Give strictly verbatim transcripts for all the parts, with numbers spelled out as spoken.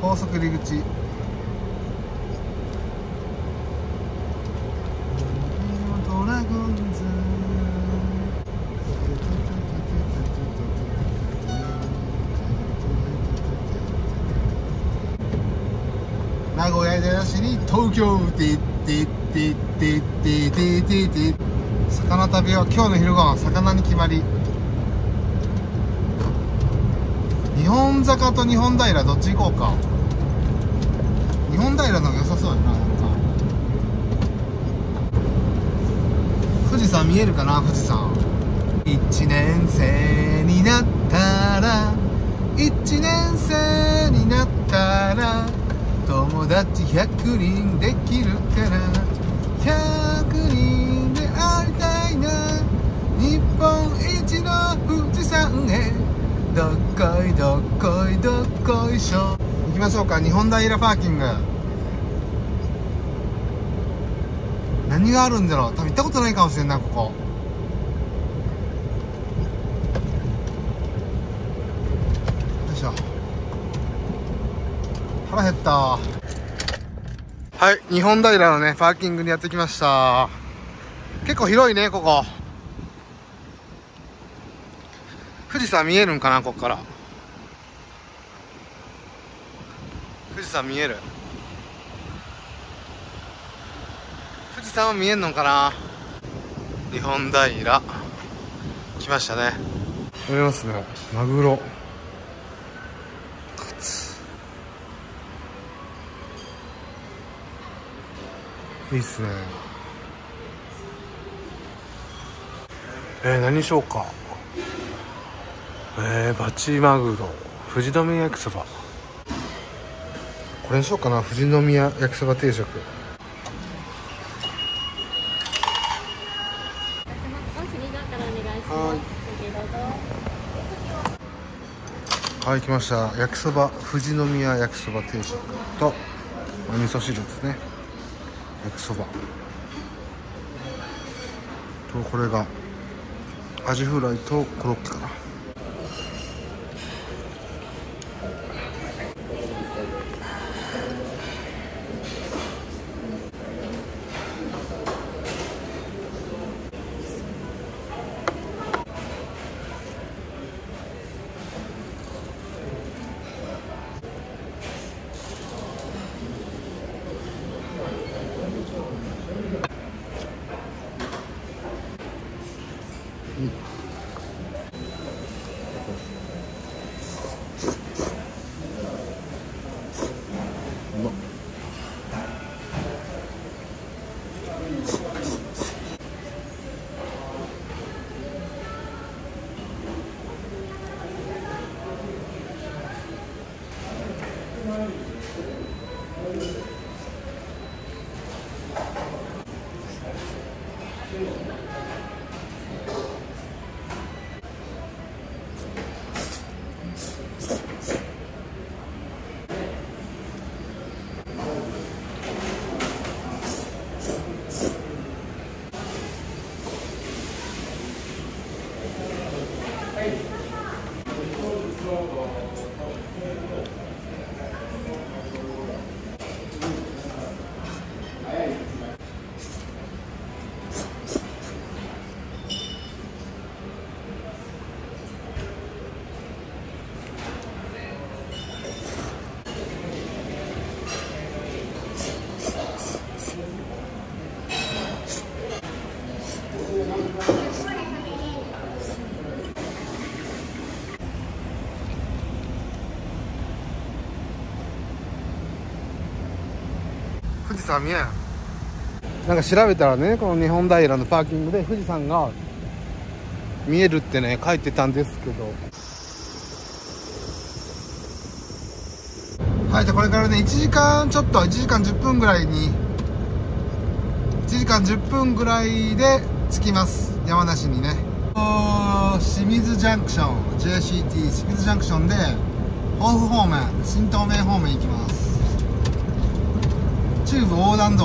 高速入り口。ドラゴンズ名古屋出だしに東京ティッティッティッティッティッティッティッティッ。魚旅は今日の昼ご飯魚に決まり。日本坂と日本平どっち行こうか。日本平の方が良さそうやな。なんか富士山見えるかな。富士山いちねん生になったらいちねん生になったら友達ひゃくにんできるからひゃくにんで会いたいな。日本一の富士山へどっこいどっこいどっこいしょ。行きましょうか。日本平パーキング。何があるんだろう。多分行ったことないかもしれんない。ここよいしょ。腹減った。はい、日本平のねパーキングにやってきました。結構広いねここ。富士山見えるんかな。ここから富士山見える。富士山は見えんのかな。日本平来ましたね。見えますね。マグロカツいいっすね。えー、何しようか。えー、バチマグロ富士宮焼きそば。これにしようかな。富士宮焼きそば定食。はい、来ました。焼きそば富士宮焼きそば定食と味噌汁ですね。焼きそばとこれがアジフライとコロッケかな。うん、うまっ。富士山見えん。なんか調べたらね、この日本平のパーキングで富士山が見えるってね書いてたんですけど。はい、じゃあこれからねいちじかんちょっといちじかんじゅっぷんぐらいにいちじかんじゅっぷんぐらいで着きます。山梨にね。清水ジャンクション ジェーシーティー 清水ジャンクションで甲府方面新東名方面行きます。中部横断道。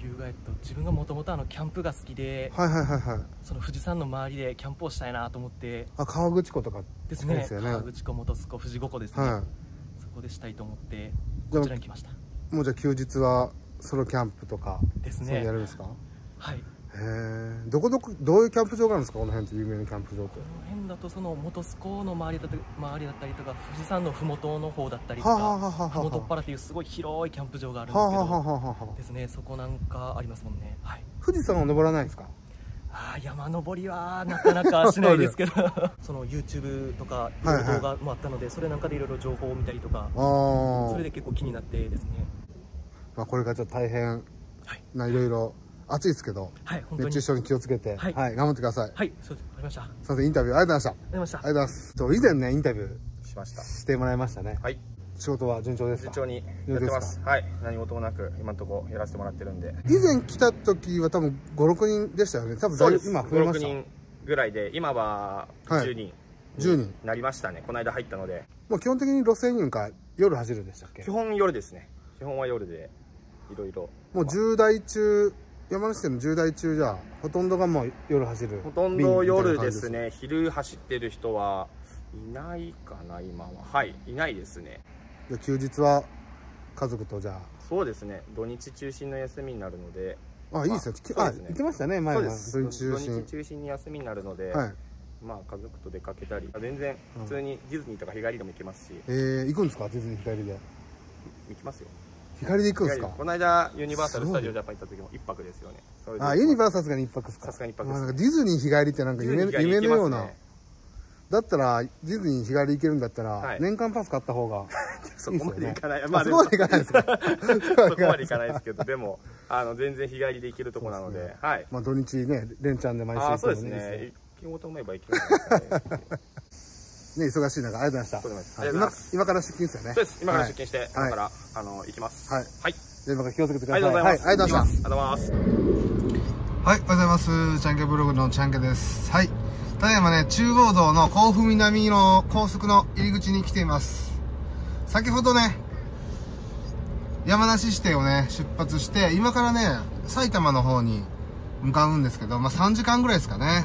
理由が、えっと、自分がもともとあのキャンプが好きで、 はいはいはいはい。 その富士山の周りでキャンプをしたいなと思って。 あ、河口湖とかですね。 ですよね。 河口湖、本栖湖、富士五湖ですね。はい、そこでしたいと思ってこちらに来ました。 もうじゃあ休日はソロキャンプとかですね。 そういうのやるんですか？ はい。 へえ。どこどこどういうキャンプ場があるんですか？この辺って有名なキャンプ場って。 この辺だとその本栖湖の周りだった周りだったりとか、富士山の麓の方だったりとか、麓っ腹っていうすごい広いキャンプ場があるんですけどですね。そこなんかありますもんね。はい。 富士山は登らないんですか？ ああ、山登りはなかなかしないですけどその YouTube とか動画もあったので、それなんかでいろいろ情報を見たりとか、それで結構気になってですね。 まあこれからちょっと大変ないろいろ暑いですけど、はい、熱中症に気をつけて、はい、頑張ってください。 はい、そうです。わかりました。 すみません、インタビューありがとうございました。 ありがとうございました。 ありがとうございます。と以前ねインタビューしました。 してもらいましたね。 はい。 仕事は順調ですか？ 順調にやってます。はい。何事もなく今のところやらせてもらってるんで。 以前来た時は多分ご、ろくにんでしたよね。多分だいぶ今増えました。 ご、ろくにんぐらいで今はじゅうにん。じゅうにんなりましたね。この間入ったので。 もう基本的に路線運か夜走るんでしたっけ？ 基本夜ですね。基本は夜でいろいろ。 もうじゅうだい中。山梨県のじゅうだい中じゃほとんどがもう夜走る。 ほとんど夜ですね。昼走ってる人はいないかな今は。はい、いないですね。 で休日は家族とじゃあ。 そうですね。土日中心の休みになるので。 あ、いいですよ。あ、言ってましたね前は。土日中心。土日中心に休みになるので。はい。まあ家族と出かけたり、全然普通にディズニーとか日帰りでも行けますし。 ええ、行くんですか？ディズニー日帰りで。 行きますよ。 日帰りで行くんですか？ この間ユニバーサル・スタジオ・ジャパン行った時も一泊ですよね。 あ、ユニバーサルさすがに一泊ですか？ さすがに一泊です。ディズニー日帰りってなんか夢夢のような。だったらディズニー日帰り行けるんだったら年間パス買った方がそこまで行かない。 まあそこまで行かないですか？ そこまで行かないですけど、でもあの全然日帰りで行けるとこなので、はい。 まあ土日ね連チャンで毎週行ってもいいですね。 行こうと思えば行けますね。ね、忙しい中ありがとうございました。今今から出勤ですよね。 そうです。今から出勤して今からあの行きます。はい。はい。 で今から気をつけてください。 ありがとうございます。 ありがとうございます。 ありがとうございます。 はい、おはようございます。チャンケブログのチャンケです。はい。ただいまね、中央道の甲府南の高速の入り口に来ています。先ほどね、山梨市邸をね、出発して、今からね、埼玉の方に向かうんですけど、まあさんじかんぐらいですかね。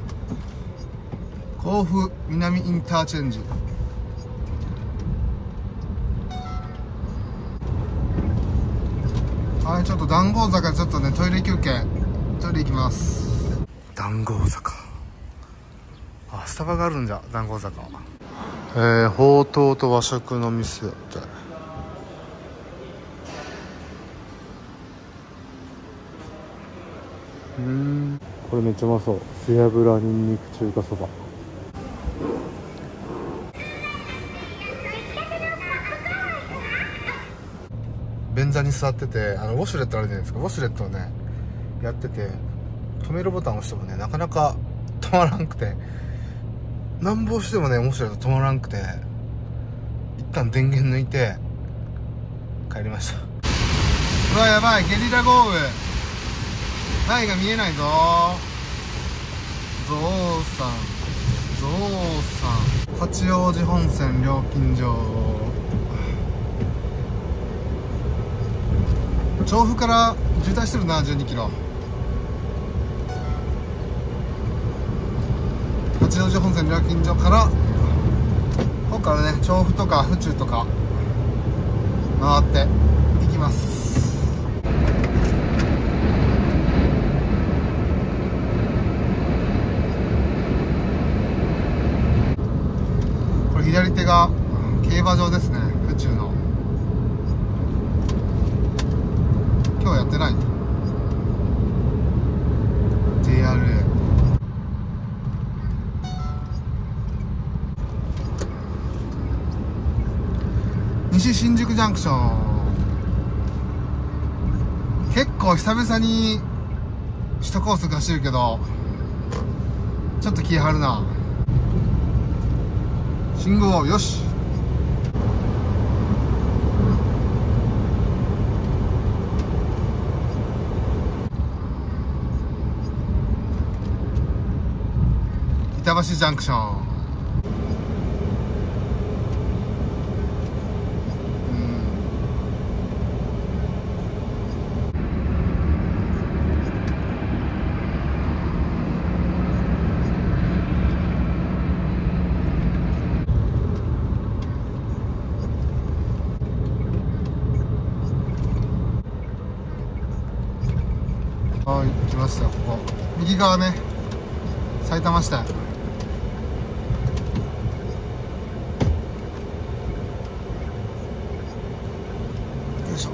甲府南インターチェンジ。はい、ちょっと談合坂ちょっとね、トイレ休憩。トイレ行きます。談合坂。あ、スタバがあるんじゃ、談合坂。えー、ほうとうと和食の店だって。うん。これめっちゃうまそう。背脂にんにく中華そば。便座に座ってて、あのウォシュレットあるじゃないですか。ウォシュレットをねやってて、止めるボタンを押してもねなかなか止まらんくて、なんぼしてもねウォシュレット止まらんくて、一旦電源抜いて帰りました。うわ、やばい、ゲリラ豪雨。前が見えないぞ。ゾウさんゾウさん八王子本線料金所。調布から渋滞してるな。じゅうにキロ。八王子本線料金所からここからね調布とか府中とか回っていきます。これ左手が競馬場ですね。府中の今日やってない ジェイアールエー。 西新宿ジャンクション。結構久々に首都高速走るけどちょっと気張るな。信号よし。板橋ジャンクション。 はい、来ましたよ。ここ右側ね、埼玉支店。よいしょ。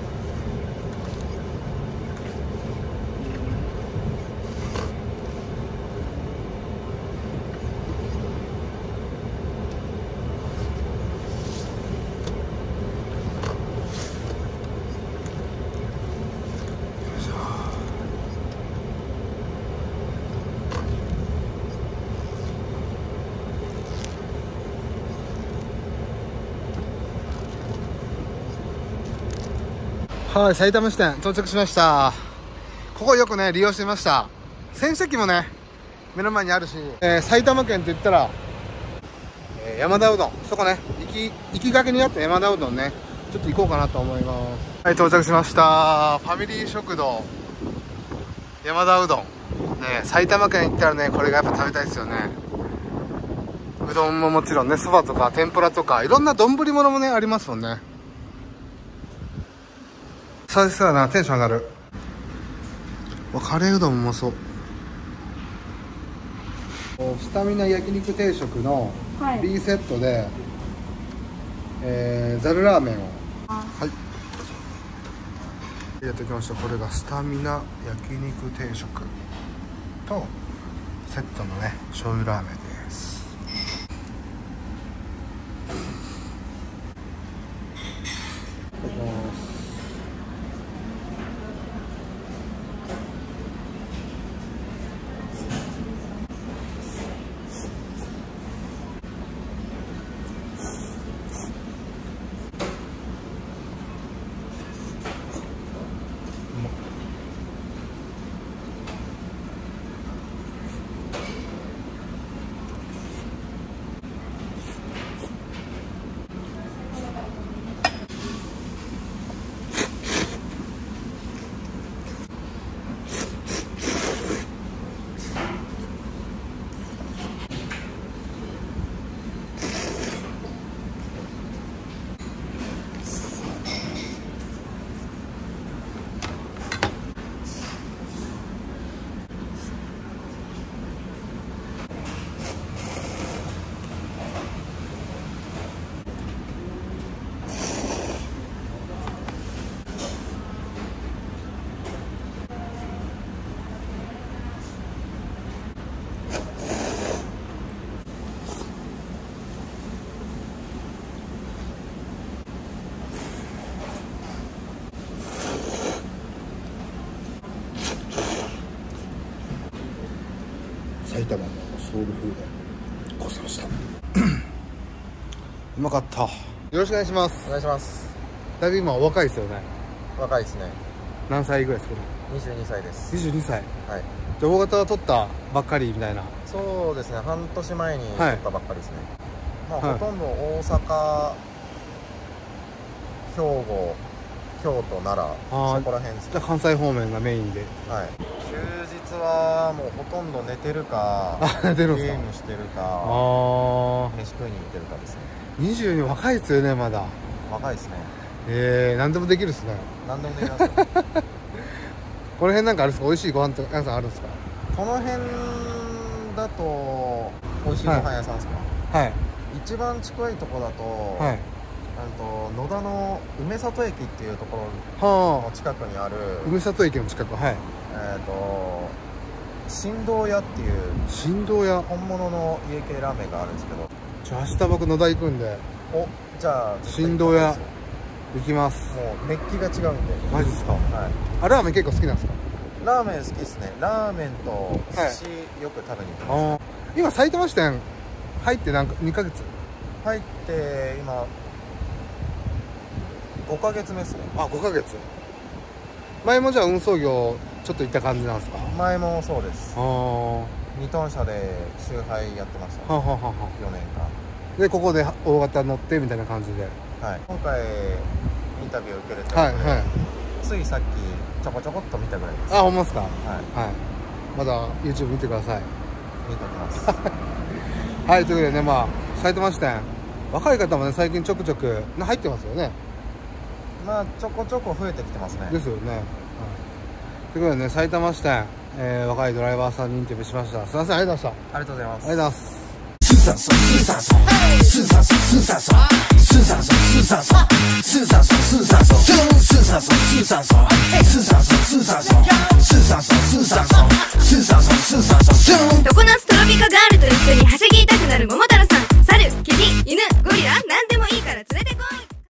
はい、埼玉支店到着しました。ここよくね利用してました。洗車機もね目の前にあるし、えー、埼玉県といったら、えー、山田うどん、そこね行き行きがけにあった山田うどんね、ちょっと行こうかなと思います。はい、到着しました。ファミリー食堂山田うどんね。埼玉県行ったらねこれがやっぱ食べたいですよね。うどんももちろんね、そばとか天ぷらとかいろんな丼物もねありますもんね。久々だな、テンション上がる。わ、カレーうどんもうまそう。スタミナ焼肉定食の B セットで、はい、えー、ざるラーメンを、はい、やってきました。これがスタミナ焼肉定食とセットのね醤油ラーメンです。いただきます。埼玉のソウルフードごちそうさまでしたうまかった。よろしくお願いします。 お願いします。 だいぶ今お若いですよね。 若いですね。 何歳ぐらいですか？ にじゅうにさいです。 にじゅうにさい。 はい。 じゃあ大型は取ったばっかりみたいな。 そうですね、半年前に取ったばっかりですね。はい、まあ、はい、ほとんど大阪、兵庫、京都、奈良、そこら辺ですね。 じゃあ関西方面がメインで。はい。 休日はもうほとんど寝てるか、 寝てるんですか？ ゲームしてるか、 あ飯食いに行ってるかですね。 にじゅうに若いですよね、まだ。 若いですね。 ええー、何でもできるっすね。 何でもできますよ。この辺なんかあるんですか？美味しいご飯とか屋さんあるんですか？ この辺だと美味しいご飯屋さんですか？はい。一番近いとこだと、はい。と野田の梅里駅っていうところの近くにある、はあ、梅里駅の近く、はい、 えっと新堂屋っていう新堂屋本物の家系ラーメンがあるんですけど、 じゃあ明日僕野田行くんで、 おじゃあ新堂屋行きます。 もう熱気が違うんで。 マジですか？はい。 あ、 ラーメン結構好きなんですか？ ラーメン好きですね。ラーメンと寿司よく食べに行きます、ね。 あ、今埼玉支店入ってなんかにかげつ入って今ごかげつめですね。 あ、ごかげつ。前もじゃあ運送業ちょっと行った感じなんですか？ 前もそうです。ああ、にトン車で集配やってました、ね、ははははよねんかんで、 ここで大型乗ってみたいな感じで、 はい、今回インタビュー受けれたので、はいはい、ついさっきちょこちょこっと見たぐらいです。 あ、ほんまですか？はい、 はい、 まだ YouTube 見てください。 見ておきますはい、ということでね、まあ埼玉支店若い方もね最近ちょくちょく入ってますよね。 まあちょこちょこ増えてきてますね。 ですよね。はい、 ということでね、埼玉支店、えー、若いドライバーさんにインタビューしました。すいません、ありがとうございました。 ありがとうございます。 ありがとうございます。 四三手，四三手，四三手，四三手，四三手，四三手，四三手，四三手，四三手，四三手，四三手，四三手，四三手，四三手，四三手。